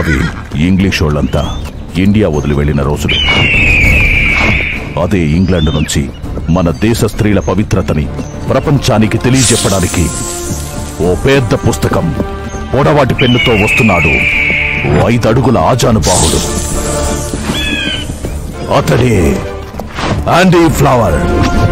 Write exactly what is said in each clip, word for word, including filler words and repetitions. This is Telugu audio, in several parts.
అవి ఇంగ్లీష్ వాళ్ళంతా ఇండియా వదిలి వెళ్లిన రోజులు. అదే ఇంగ్లాండ్ నుంచి మన దేశ స్త్రీల పవిత్రతని ప్రపంచానికి తెలియజెప్పడానికి ఓ పెద్ద పుస్తకం పొడవాటి పెన్నుతో వస్తున్నాడు ఓ ఐదడుగుల ఆజానుబాహుడు. అతడే ఆండీ ఫ్లవర్.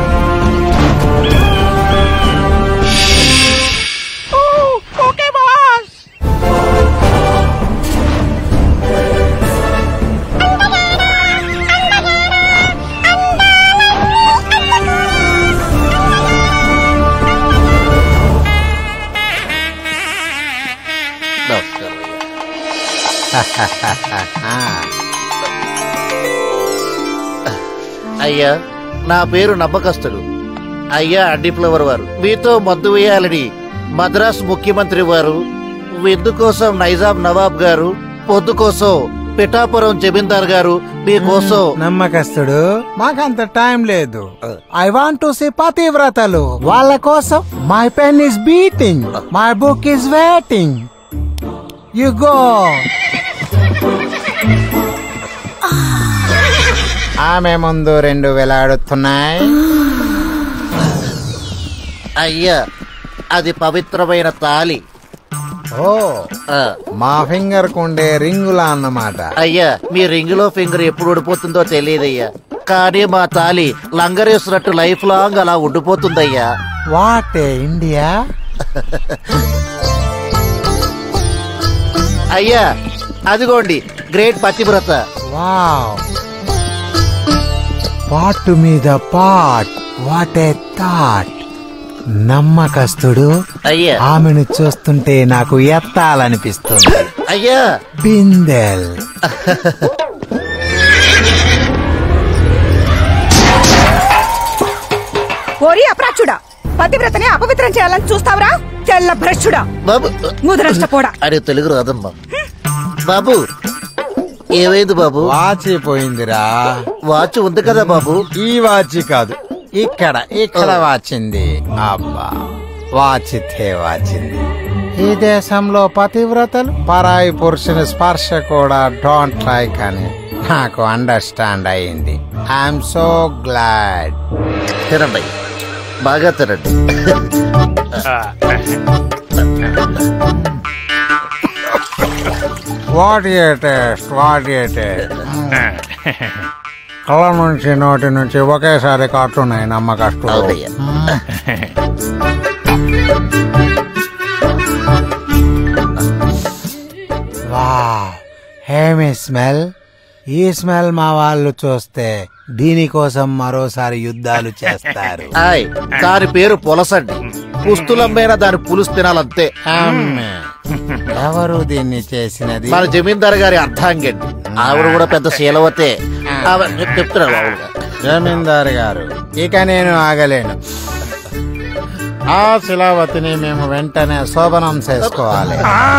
అయ్యా, నా పేరు నమ్మకస్తుడు. అయ్యా ఆండీ ఫ్లవర్ వారు మీతో మద్దు వేయాలని మద్రాస్ ముఖ్యమంత్రి వారు, విందు కోసం నైజాం నవాబ్ గారు, పొద్దు కోసం పిఠాపురం జమీందార్ గారు మీకోసం. నమ్మకస్తుడు, మాకంత టైం లేదు. ఐ వాంట్ టు సీ పతివ్రతలు. వాళ్ళ కోసం my pen is beating, my book is waiting. You go. ఆమె ముందు రెండు వేలాడుతున్నాయి. అయ్యా, అది పవిత్రమైన తాలి. ఓ, మా ఫింగర్ కుండే రింగులా అన్నమాట. అయ్యా, మీ రింగులో ఫింగర్ ఎప్పుడు ఊడిపోతుందో తెలియదయ్యా, కానీ మా తాలి లంగరేసినట్టు లైఫ్ లాంగ్ అలా ఉండిపోతుందయ్యా. What India. అయ్యా, అదిగోండి గ్రేట్ పతివ్రత. వావ్, పాటు మీద పాట్. What a thought. నమ్మకస్తుడు, అయ్యా ఆమెను చూస్తుంటే నాకు ఎత్తాలనిపిస్తుంది. అయ్యా బిందెల్. ఓరి అప్రాచుడా, పతివ్రతని అపవిత్రం చేయాలని చూస్తావురా తెల్ల భ్రష్టుడా. బాబు ముదరష్టపోడా. అరే తెలుగు రాదమ్మా. బాబు ఏమైంది బాబు? వాచి పోయిందిరా. వాచ్ ఉంది కదా బాబు. ఈ వాచి కాదు, ఇక్కడ ఇక్కడ వాచింది. అబ్బా, వాచితే వాచింది. ఈ దేశంలో పతివ్రతలు పరాయి పురుషుని స్పర్శ కూడా డోంట్ లైక్ అని నాకు అండర్స్టాండ్ అయింది. I'm so glad. తినండి, బాగా తినండి. What a taste, what a taste. కళ్ళ నుంచి నోటి నుంచి ఒకేసారి కాటున్నాయి నమ్మకస్తుడు. అవునయ్యా. వావ్, హేమి స్మెల్. ఈ స్మెల్ మా వాళ్ళు చూస్తే దీనికోసం మరోసారి యుద్ధాలు చేస్తారు. ఆయ్, దాని పేరు పులసండి. పుస్తులమ్మైనా దాని పులుసు తినాలంతే. అమ్మే, ఎవరు దీన్ని చేసినది? మన జమీందార్ గారి అర్థాంగండి. ఆవిడ కూడా పెద్ద శీలవతే. చెప్తున్నారు బాబుగా. జమీందారు గారు, ఇక నేను ఆగలేను. ఆ శిలావతిని మేము వెంటనే శోభనం చేసుకోవాలి.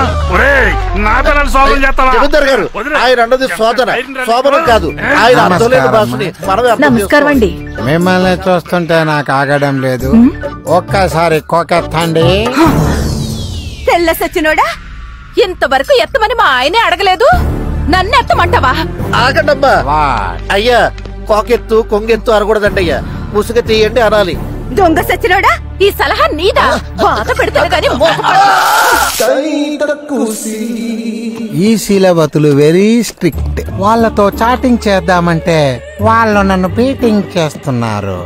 జమీందార్ గారు, ఆయన అన్నది శోధన, శోభనం కాదు. ఆయన అర్థం లేని భాషని మనమే అర్థం చేసుకోవాలి. మిమ్మల్ని చూస్తుంటే నాకు ఆగడం లేదు. ఒక్కసారి కోకెత్తండి. తెల్ల సచ్చినోడా, ఇంతవరకు ఎత్తమని మా ఆయనే అడగలేదు, నన్ను ఎత్తమంటావా? ఆగండమ్మా. అయ్యా, కోకెత్తు కొంగెత్తు అనకూడదండి అయ్యా, ముసుగ తీయండి అనాలి. దొంగ సచ్చినోడా, ఈ సలహా నీదా? బాధ పెడతాను కానీ ఈ శీలవతులు వెరీ స్ట్రిక్ట్. వాళ్ళతో చాటింగ్ చేద్దామంటే వాళ్ళు నన్ను బీటింగ్ చేస్తున్నారు.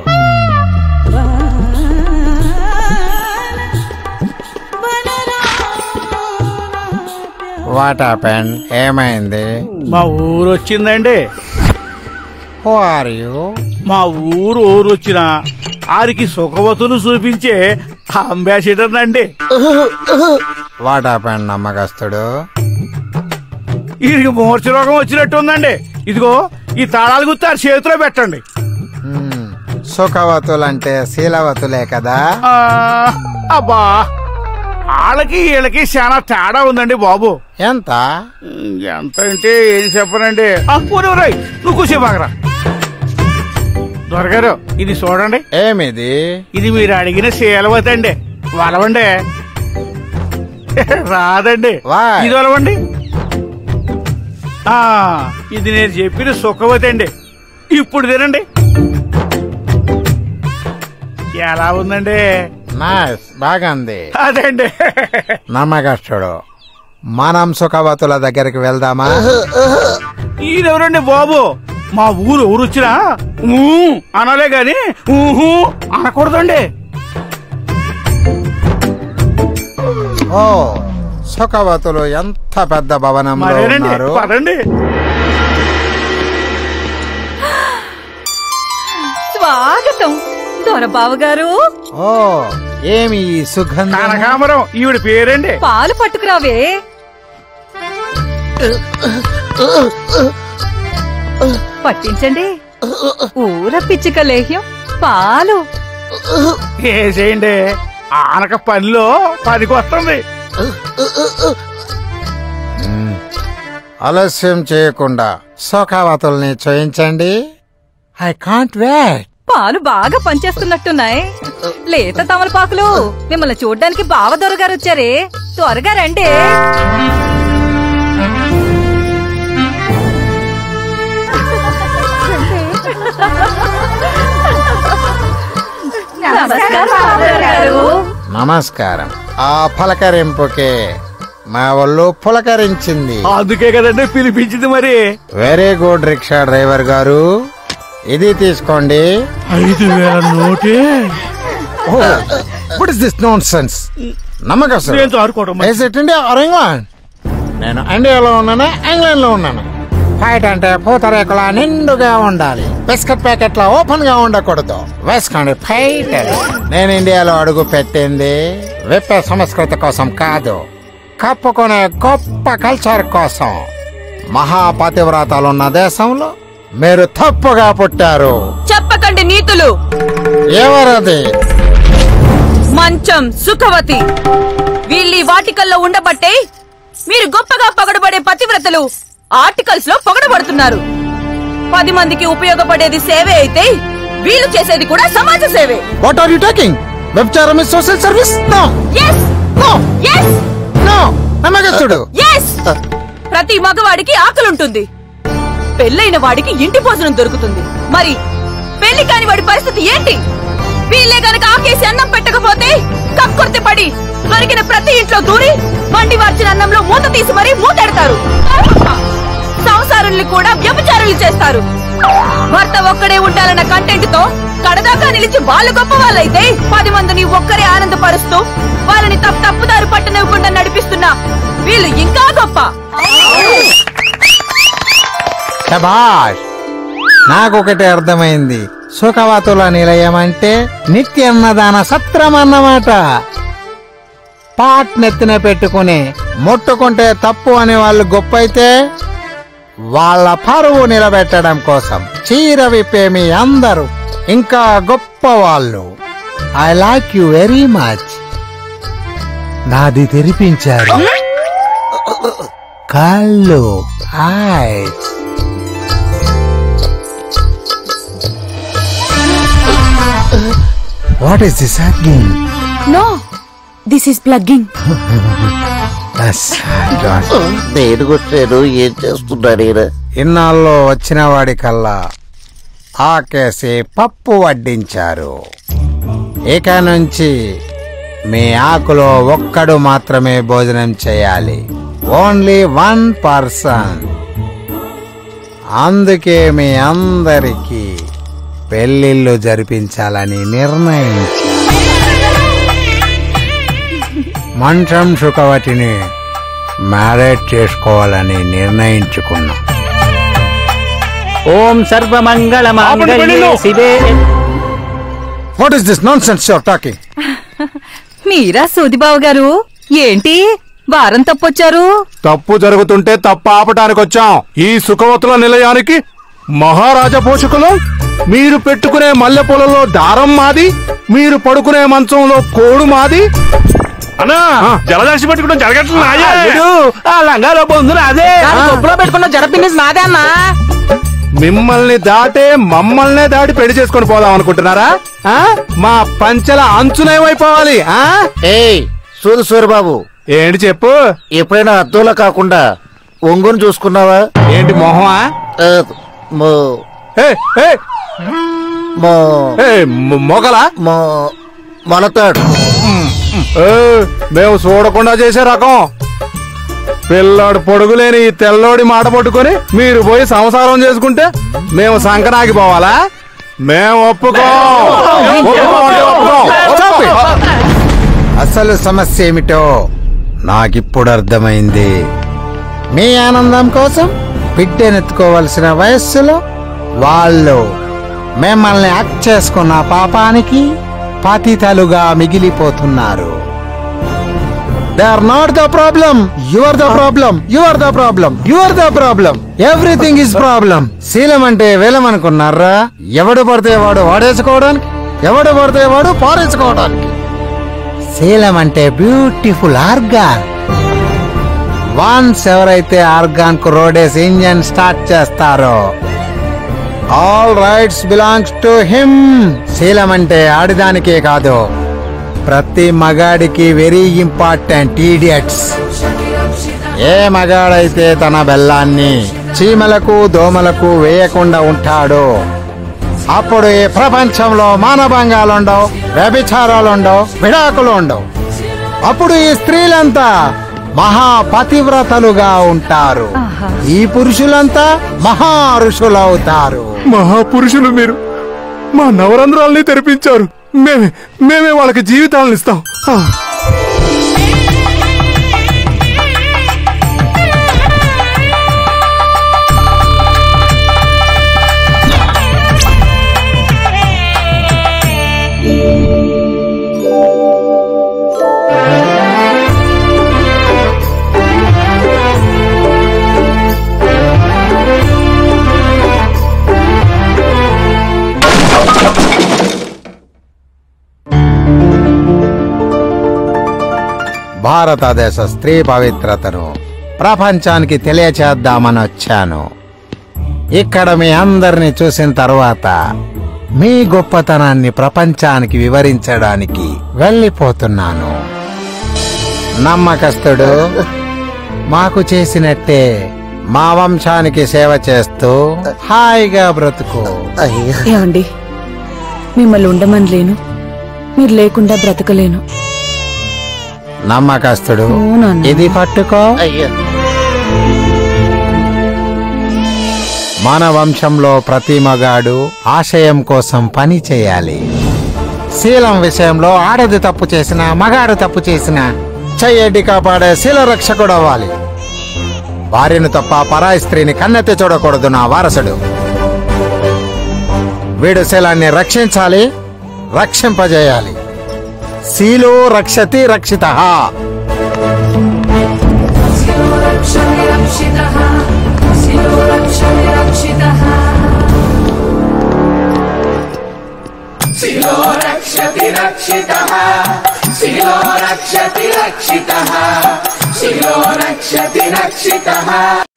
What happened? ఏమైంది? మా ఊరు వచ్చిందండి. Who are you? మా ఊరు ఊరు వచ్చిన ఆరికి సుఖవతులు చూపించే అంబాసిడర్ అండి. వాట్ హ్యాపెండ్ నమ్మకస్తుడు? వీరికి మూర్ఛ రోగం వచ్చినట్టు ఉందండి. ఇదిగో ఈ తాళాలు గుర్తు ఆ చేతిలో పెట్టండి. సుఖవతులంటే శీలవతులే కదా? అబ్బా, వాళ్ళకి వీళ్ళకి చాలా తేడా ఉందండి బాబు. ఎంత ఎంత అంటే ఏది చెప్పనండి. నువ్వు కూసేబాగరా. దొరగారు, ఇది చూడండి. ఏమిది? ఇది మీరు అడిగిన శీలవతి అండి. వలవండి. రాదండి. ఇది వలవండి. ఆ ఇది నేను చెప్పిన సుఖవతి అండి. ఇప్పుడు తినండి. ఎలా ఉందండి? నైస్, బాగుంది. అదండి. నమ్మకస్తుడు. మనం సుఖవతుల దగ్గరికి వెళ్దామా? ఈయనెవరండి బాబు? మా ఊరు ఊరు వచ్చినా ఊ అనాలే గాని ఊహు అనకూడదండి. ఓ, సుఖవతులు ఎంత పెద్ద భవనంలో మరేనండి, ఉన్నారు. పదండి. స్వాగతం దొరబాబు గారు. ఓ, ఏమి ఈ సుగంధం? కనకాంబరం ఈవిడ పేరండి. పాలు పట్టుకురావే. పట్టించండి. ఊర పిచ్చిక లేహ్యం పాలు. వేసేయండి. ఆనక పనిలో పనికి వస్తుంది. మ్మ్. ఆలస్యం చేయకుండా సుఖవతుల్ని చూయించండి. I can't wait. పాలు బాగా పనిచేస్తున్నట్టున్నాయి. లేత తమలపాకులు. మిమ్మల్ని చూడ్డానికి బావ దొరగారు వచ్చారే, త్వరగా రండి. నమస్కారం బావగారు. నమస్కారం. ఆ పలకరింపుకే మా ఒళ్ళు పులకరించింది. అందుకే కదండి పిలిపించింది. మరి వెరీ గుడ్ రిక్షా డ్రైవర్ గారు, ఇది తీసుకోండి. ఐదు వేల నోటే. What is this nonsense? నమ్మకం నేను ఆడుకోవడం నేను ఇండియాలో ఉన్నాను, ఇంగ్లాండ్ లో ఉన్నాను. ఫైట్ అంటే పూతరేకుల నిండుగా ఉండాలి, బిస్కెట్ ప్యాకెట్ లా ఓపెన్ గా ఉండకూడదు. వేసుకోండి ఫైట్. నేను ఇండియాలో అడుగు పెట్టింది విప్పే సంస్కృతి కోసం కాదు, కప్పుకునే గొప్ప కల్చర్ కోసం. మహాపతివ్రతాలున్న దేశంలో మీరు తప్పుగా పుట్టారు. చెప్పకండి నీతులు. ఎవరది? మంచం సుఖవతి. వీళ్ళీ వాటికల్లో ఉండబట్టే మీరు గొప్పగా పొగడబడే పతివ్రతలు ఆర్టికల్స్ లో పొగడబడుతున్నారు. పది మందికి ఉపయోగపడేది సేవే అయితే వీళ్ళు చేసేది కూడా సమాజ సేవే. What are you talking? వ్యభిచారం is social service? No yes no yes no. నమ్మకస్తుడు. yes ప్రతి మగవాడికి ఆకలుంటుంది, పెళ్ళైన వాడికి ఇంటి భోజనం దొరుకుతుంది. మరి పెళ్లి కాని వాడి పరిస్థితి ఏంటి? వీళ్ళే గనక ఆకేసి అన్నం పెట్టకపోతే కక్కుర్తి పడి దొరికిన ప్రతి ఇంట్లో దూరి వండి వార్చిన అన్నంలో మూత తీసి మరీ మూతెడతారు. సంసారుల్ని కూడా వ్యభిచారులు చేస్తారు. భర్త ఒక్కడే ఉండాలన్న కంటెంట్ తో కడదాకా నిలిచి వాళ్ళు గొప్ప వాళ్ళైతే పది మందిని ఒక్కరే ఆనందపరుస్తూ వాళ్ళని తప్పు తప్పుదారు పట్టనివ్వకుండా నడిపిస్తున్నా వీళ్ళు ఇంకా గొప్ప. శభాష్. నాకొకటి అర్థమైంది. సుఖవతుల నిలయం అంటే నిత్యన్నదాన సత్రం అన్నమాట. పాట్ నెత్తిన పెట్టుకుని ముట్టుకుంటే తప్పు అనే వాళ్ళు గొప్ప అయితే వాళ్ళ పరువు నిలబెట్టడం కోసం చీర విప్పే మీ అందరూ ఇంకా గొప్ప వాళ్ళు. I like you very much. నాది తెరిపించారు కళ్ళు, eyes. What is this again? No, this is plugging. నేను కొట్టాను. ఏం చేస్తున్నాడు ఈయన? ఇన్నాళ్ళు వచ్చిన వాడి కల్లా ఆకేసి పప్పు వడ్డించారు. ఇక నుంచి మీ ఆకులో ఒక్కడు మాత్రమే భోజనం చేయాలి. Only one person. అందుకే మీ అందరికీ పెళ్లిళ్ళు జరిపించాలని నిర్ణయించారు. మంచం సుఖవతిని మ్యారేజ్ చేసుకోవాలని నిర్ణయించుకున్నాం. ఓం సర్వమంగళ మాంగళ్యే శివే. What is this nonsense your talking? Meera Sudibabu garu, ఏంటి వారం తప్పొచ్చారు? తప్పు జరుగుతుంటే తప్పు ఆపటానికి వచ్చాం. ఈ సుఖవతుల నిలయానికి మహారాజా పోషకులు. మీరు పెట్టుకునే మల్లె పొలలో దారం మాది, మీరు పడుకునే మంచంలో కోడు మాది. అన్నా జలదాసి పెట్టుకుంటాం జరగట్లేదు. ఆ లంగాలో బొందు నాదే, గొప్పలో పెట్టుకున్న జడపిన్ని నాదే అన్నా. మిమ్మల్ని దాటే మమ్మల్నే దాటి పెళ్లి చేసుకొని పోదాం అనుకుంటున్నారా? ఆ? మా పంచల అంచునేమైపోవాలి? ఏయ్ సూరు సూరిబాబు, ఏంటి చెప్పు. ఎప్పుడైనా అద్దంలో కాకుండా ఒంగోని చూసుకున్నావా? ఏంటి మొహమా? ఆ, మో ఏ, ఏ, మో ఏ, మొ- మొగలా? మో మొలతాడు. ఏ, మేము చూడకుండా చేసే రకం. పిల్లాడు పొడుగులేని ఈ తెల్లోడి మాట పట్టుకొని మీరు పోయి సంసారం చేసుకుంటే మేము సంకనాకి పోవాలా? మేము ఒప్పుకోం. ఒప్పుకోం అంటే ఒప్పుకోం. చెప్పు. అసలు సమస్య ఏమిటో నాకిప్పుడు అర్థమైంది. మీ ఆనందం కోసం బిడ్డనెత్తుకోవలసిన వయస్సులో వాళ్ళు మిమ్మల్ని యాక్ట్ చేసుకున్న పాపానికి పతితలుగా మిగిలిపోతున్నారు. They are not the problem. You are the problem. You are the problem. You are the problem. Everything is problem. శీలం అంటే వేలం అనుకున్నారా? ఎవడు పడితే వాడు వాడేసుకోవడానికి, ఎవడు పడితే వాడు పారేసుకోవడానికి. శీలం అంటే బ్యూటిఫుల్ ఆర్గాన్. వన్స్ ఎవరైతే ఆర్గాన్ కు రోడేస్ ఇంజన్ స్టార్ట్ చేస్తారో all rights belongs to him. శీలం అంటే ఆడిదానికే కాదు, ప్రతి మగాడికి వెరీ ఇంపార్టెంట్. ఈడియట్స్. ఏ మగాడైతే తన బెల్లాన్ని చీమలకు దోమలకు వేయకుండా ఉంటాడో అప్పుడు ఈ ప్రపంచంలో మానభంగాలుండవు, వ్యభిచారాలుండవు, విడాకులు ఉండవు. అప్పుడు ఈ స్త్రీలంతా మహాపతివ్రతలుగా ఉంటారు. ఈ పురుషులంతా మహా ఋషులవుతారు. మహాపురుషులు మీరు మా నవరంధ్రాల్ని తెరిపించారు. మేమే మేమే వాళ్ళకి జీవితాలను ఇస్తాం. ఆ. భారతదేశ స్త్రీ పవిత్రతను ప్రపంచానికి తెలియచేద్దామని వచ్చాను. ఇక్కడ మీ అందరిని చూసిన తర్వాత మీ గొప్పతనాన్ని ప్రపంచానికి వివరించడానికి వెళ్ళిపోతున్నాను. నమ్మకస్తుడు మాకు చేసినట్టే మా వంశానికి సేవ చేస్తూ హాయిగా బ్రతుకు. అయ్యా ఏమండి, మిమ్మల్ని ఉండమని లేను, మీరు లేకుండా బ్రతకలేను. నమ్మకస్తుడు అవునన్నా. ఇది పట్టుకో. అయ్యా మన వంశంలో ప్రతి మగాడు ఆశయం కోసం పని చేయాలి. శీలం విషయంలో ఆడది తప్పు చేసినా మగాడు తప్పు చేసినా చెయ్యడ్డి కాపాడే శీల రక్షకుడు అవ్వాలి. భార్యను తప్ప పరాయి స్త్రీని కన్నెత్తి చూడకూడదు నా వారసుడు. వీడు శీలాన్ని రక్షించాలి, రక్షింపజేయాలి. శీలో రక్షతి రక్షితః. రక్షతి రక్షితః. శిలో రక్షతి రక్షితః. శిలో రక్షతి రక్షితః. శిలో రక్షతి రక్షితః. శిలో రక్షతి రక్షితః.